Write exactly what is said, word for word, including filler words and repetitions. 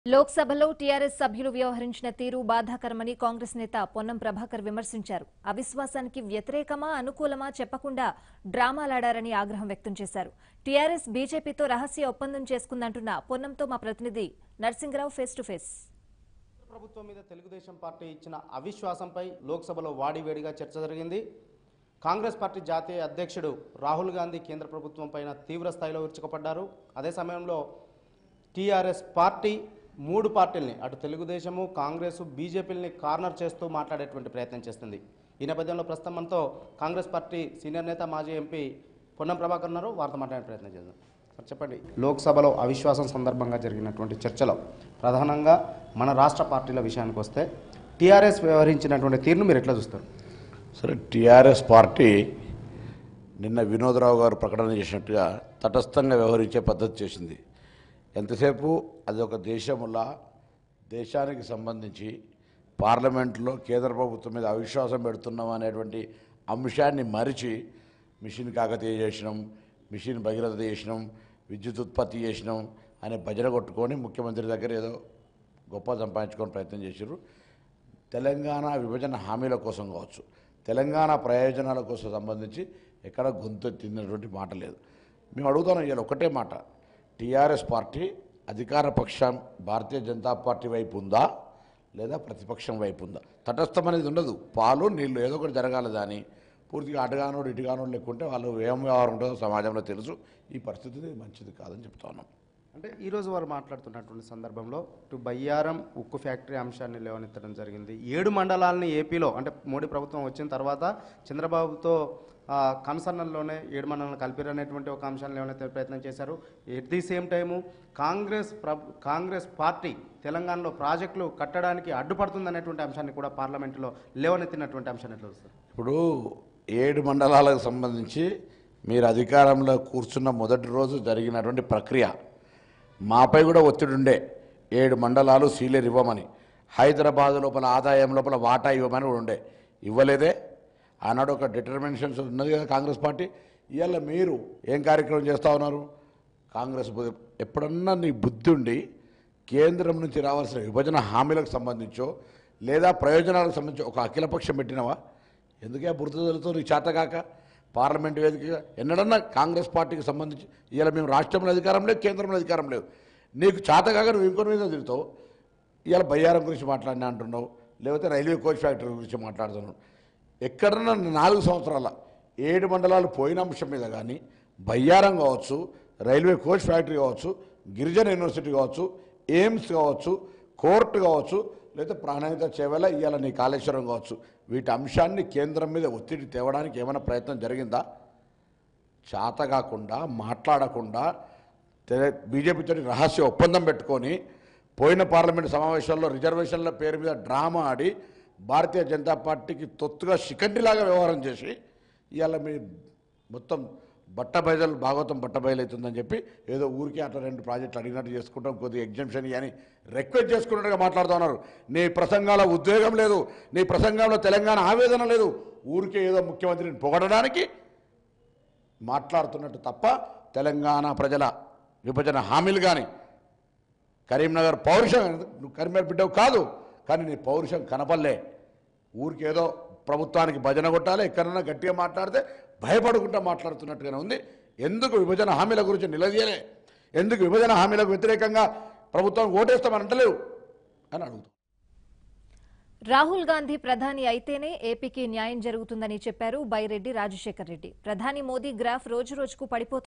లోక్సభలో టీఆర్ఎస్ సభ్యులు వ్యవహరించిన తీరు బాధాకరమని కాంగ్రెస్ నేత పొన్నం ప్రభాకర్ విమర్శించారు. అవిశ్వాసానికి వ్యతిరేకమా అనుకూలమా చెప్పకుండా డ్రామాలాడారని ఆగ్రహం వ్యక్తం చేశారు. టీఆర్ఎస్ బీజేపీతో రహస్య ఒప్పందం చేసుకుందంటున్న పొన్నంతో మా ప్రతినిధి నర్సింగరావు ఫేస్ టు ఫేస్. ప్రభుత్వం మీద తెలుగుదేశం పార్టీ ఇచ్చిన అవిశ్వాసంపై లోక్సభలో వాడివేడిగా చర్చ జరిగింది. కాంగ్రెస్ పార్టీ జాతీయ అధ్యక్షుడు రాహుల్ గాంధీ కేంద్ర ప్రభుత్వం పైన తీవ్ర స్థాయిలో విరుచుకుపడ్డారు. అదే సమయంలో టీఆర్ఎస్ పార్టీ మూడు పార్టీల్ని అటు తెలుగుదేశము, కాంగ్రెస్, బీజేపీలని కార్నర్ చేస్తూ మాట్లాడేటువంటి ప్రయత్నం చేస్తుంది. ఈ నేపథ్యంలో ప్రస్తుతం మనతో కాంగ్రెస్ పార్టీ సీనియర్ నేత మాజీ ఎంపీ పొన్నం ప్రభాకర్ ఉన్నారు. వారితో మాట్లాడే ప్రయత్నం చేద్దాం. సార్ చెప్పండి, లోక్సభలో అవిశ్వాసం సందర్భంగా జరిగినటువంటి చర్చలో ప్రధానంగా మన రాష్ట్ర పార్టీల విషయానికి వస్తే టీఆర్ఎస్ వ్యవహరించినటువంటి తీరును మీరు ఎట్లా చూస్తారు? సరే, టీఆర్ఎస్ పార్టీ నిన్న వినోద్రావు గారు ప్రకటన చేసినట్టుగా తటస్థంగా వ్యవహరించే పద్ధతి చేసింది. ఎంతసేపు అది ఒక దేశములా దేశానికి సంబంధించి పార్లమెంట్లో కేంద్ర ప్రభుత్వం మీద అవిశ్వాసం పెడుతున్నాం అనేటువంటి అంశాన్ని మరిచి మిషన్ కాకతీయ చేసినాం, మిషన్ భగీరథ చేసినాం, విద్యుత్ ఉత్పత్తి చేసినాం అనే భజన కొట్టుకొని ముఖ్యమంత్రి దగ్గర ఏదో గొప్ప సంపాదించుకొని ప్రయత్నం చేశారు. తెలంగాణ విభజన హామీల కోసం కావచ్చు, తెలంగాణ ప్రయోజనాల కోసం సంబంధించి ఎక్కడ గొంతెత్తినటువంటి మాట లేదు. మేము అడుగుతున్నాం ఇవాళ ఒకటే మాట, టీఆర్ఎస్ పార్టీ అధికార పక్షం భారతీయ జనతా పార్టీ వైపు ఉందా లేదా ప్రతిపక్షం వైపు ఉందా? తటస్థం అనేది ఉండదు. పాలు నీళ్ళు ఏదో ఒకటి జరగాలి. దాని పూర్తిగా అటుగానోడు ఇటుగానోడు లేకుంటే వాళ్ళు ఏం వ్యవహారం ఉంటుందో సమాజంలో తెలుసు. ఈ పరిస్థితి మంచిది కాదని చెప్తా ఉన్నాం. అంటే ఈరోజు వారు మాట్లాడుతున్నటువంటి సందర్భంలో ఇటు బయ్యారం ఉక్కు ఫ్యాక్టరీ అంశాన్ని లేవనెత్తడం జరిగింది. ఏడు మండలాలని ఏపీలో అంటే మోడీ ప్రభుత్వం వచ్చిన తర్వాత చంద్రబాబుతో కన్సర్నల్లోనే ఏడు మండలాలను కలిపిరనేటువంటి ఒక అంశాన్ని లేవనెత్తే ప్రయత్నం చేశారు. At the same time Congress Congress party తెలంగాణలో ప్రాజెక్టులు కట్టడానికి అడ్డుపడుతుందనేటువంటి అంశాన్ని కూడా పార్లమెంటులో లేవనెత్తినటువంటి అంశాన్ని ఎట్లా చూస్తారు? ఇప్పుడు ఏడు మండలాలకు సంబంధించి మీరు అధికారంలో కూర్చున్న మొదటి రోజు జరిగినటువంటి ప్రక్రియ మాపై కూడా ఒత్తిడి ఉండే, ఏడు మండలాలు సీలేరు ఇవ్వమని, హైదరాబాద్ లోపల ఆదాయం లోపల వాటా ఇవ్వమని కూడా ఉండే. ఇవ్వలేదే. ఆనాడు ఒక డిటర్మినేషన్స్ ఉన్నది కదా కాంగ్రెస్ పార్టీ. ఇవాళ మీరు ఏం కార్యక్రమం చేస్తూ ఉన్నారు? కాంగ్రెస్ ఎప్పుడన్నా నీ బుద్ధి ఉండి కేంద్రం నుంచి రావాల్సిన విభజన హామీలకు సంబంధించో లేదా ప్రయోజనాలకు సంబంధించి ఒక అఖిలపక్షం పెట్టినవా? ఎందుకే బురదలతో నీ చేతగాక పార్లమెంట్ వేదికగా ఎన్నడన్నా కాంగ్రెస్ పార్టీకి సంబంధించి ఇవాళ మేము రాష్ట్రంలో అధికారం లేదు, కేంద్రంలో అధికారం లేదు. నీకు చేతగాక నువ్వు ఇంకొక మీద తిరుగుతావు. ఇవాళ బయ్యారం గురించి మాట్లాడినా అంటున్నావు, లేకపోతే రైల్వే కోచ్ ఫ్యాక్టరీ గురించి మాట్లాడుతున్నావు. ఎక్కడన్నా నాలుగు సంవత్సరాల ఏడు మండలాలు పోయిన అంశం మీద కానీ బయ్యారం కావచ్చు, రైల్వే కోచ్ ఫ్యాక్టరీ కావచ్చు, గిరిజన యూనివర్సిటీ కావచ్చు, ఎయిమ్స్ కావచ్చు, కోర్టు కావచ్చు, లేదా ప్రాణాయిత చేవేళ ఇవాళ నీ కాళేశ్వరం కావచ్చు, వీటి అంశాన్ని కేంద్రం మీద ఒత్తిడి తేవడానికి ఏమైనా ప్రయత్నం జరిగిందా? చేత కాకుండా మాట్లాడకుండా బీజేపీతో రహస్య ఒప్పందం పెట్టుకొని పోయిన పార్లమెంట్ సమావేశాల్లో రిజర్వేషన్ల పేరు మీద డ్రామా ఆడి భారతీయ జనతా పార్టీకి తొత్తుగా శిఖండిలాగా వ్యవహారం చేసి ఇవాళ మీ మొత్తం బట్టబయలు భాగవతం బట్టబయలు అవుతుందని చెప్పి ఏదో ఊరికే అట్లా రెండు ప్రాజెక్టులు అడిగినట్టు చేసుకుంటాం, కొద్దిగా ఎగ్జామ్షన్ అని రిక్వెస్ట్ చేసుకున్నట్టుగా మాట్లాడుతూ ఉన్నారు. నీ ప్రసంగాల ఉద్వేగం లేదు, నీ ప్రసంగంలో తెలంగాణ ఆవేదన లేదు. ఊరికే ఏదో ముఖ్యమంత్రిని పొగడడానికి మాట్లాడుతున్నట్టు తప్ప తెలంగాణ ప్రజల విభజన హామీలు కానీ కరీంనగర్ పౌరుషం, నువ్వు కరీంనగర్ బిడ్డవు కాదు కానీ నీ పౌరుషం కనపల్లే. ఊరికేదో ప్రభుత్వానికి భజన కొట్టాలి, ఎక్కడన్నా గట్టిగా మాట్లాడితే భయపడుకుంటూ మాట్లాడుతున్నట్టుగానే ఉంది. ఎందుకు విభజన హామీల గురించి నిలదీయలే? ఎందుకు విభజన హామీలకు వ్యతిరేకంగా ప్రభుత్వం ఓటేస్తామని అంటలేవు అని అడుగుతాం. రాహుల్ గాంధీ ప్రధాని అయితేనే ఏపీకి న్యాయం జరుగుతుందని చెప్పారు బైరెడ్డి రాజశేఖర్ రెడ్డి. ప్రధాని మోదీ గ్రాఫ్ రోజు రోజుకు పడిపోతుంది.